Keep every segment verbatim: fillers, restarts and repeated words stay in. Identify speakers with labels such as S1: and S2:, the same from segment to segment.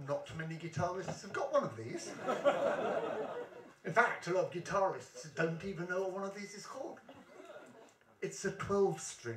S1: Not many guitarists have got one of these. In fact, a lot of guitarists don't even know what one of these is called. It's a twelve string.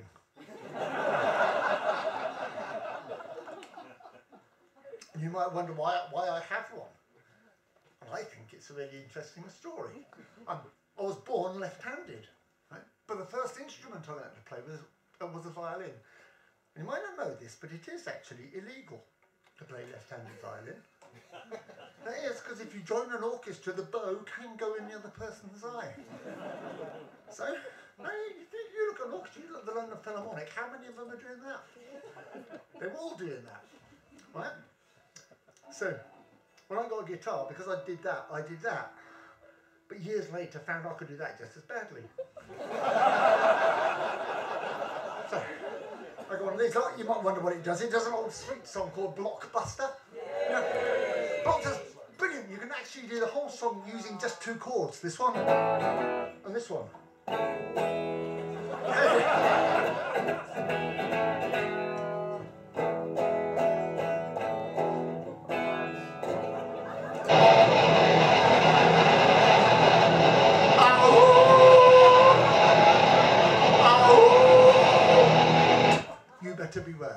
S1: You might wonder why, why I have one. And I think it's a really interesting story. I'm, I was born left-handed, right? But the first instrument I learned to play was, uh, was a violin. And you might not know this, but it is actually illegal to play left-handed violin. That is, because if you join an orchestra, the bow can go in the other person's eye. So, no, you, you look at an orchestra, you look at the London Philharmonic, how many of them are doing that? They're all doing that, right? So, when I got a guitar, because I did that, I did that. But years later, found I could do that just as badly. So, I got one of these. You might wonder what it does. It does an old sweet song called Blockbuster. Yeah. Blockbuster's brilliant. You can actually do the whole song using just two chords. This one and this one. To beware.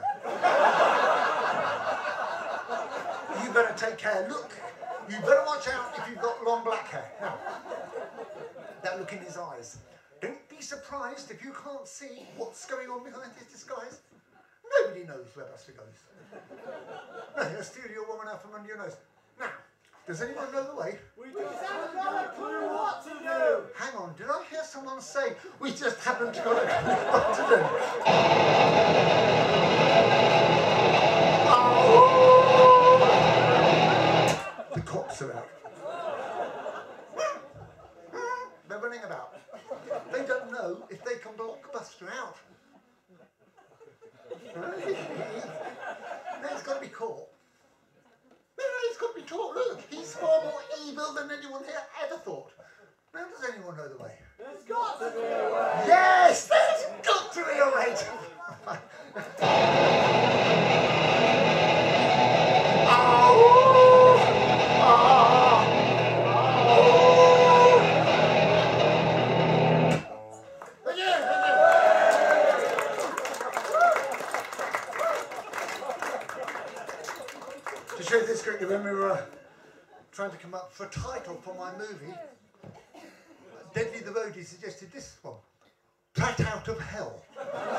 S1: You better take care. Look, you better watch out if you've got long black hair. Now, that look in his eyes. Don't be surprised if you can't see what's going on behind his disguise. Nobody knows where Buster goes. No, he'll steal your woman out from under your nose. Now, does anyone know the way?
S2: We just haven't got a clue what to do.
S1: Hang on, did I hear someone say, we just haven't got a clue what to do? Oh! The cops are out. They're running about. They don't know if they can block Buster out. No, he's got to be caught. No, no, he's got to be taught. Look, he's far more evil than anyone here ever thought. Now, does anyone know the way?
S2: There's got to be a way.
S1: Yes, there's got to be a way. Oh, oh, oh. Thank you, thank you. To show this quickly, when we were uh, trying to come up for a title for my movie, Deadly the Roadie suggested this one, Prat Out of Hell.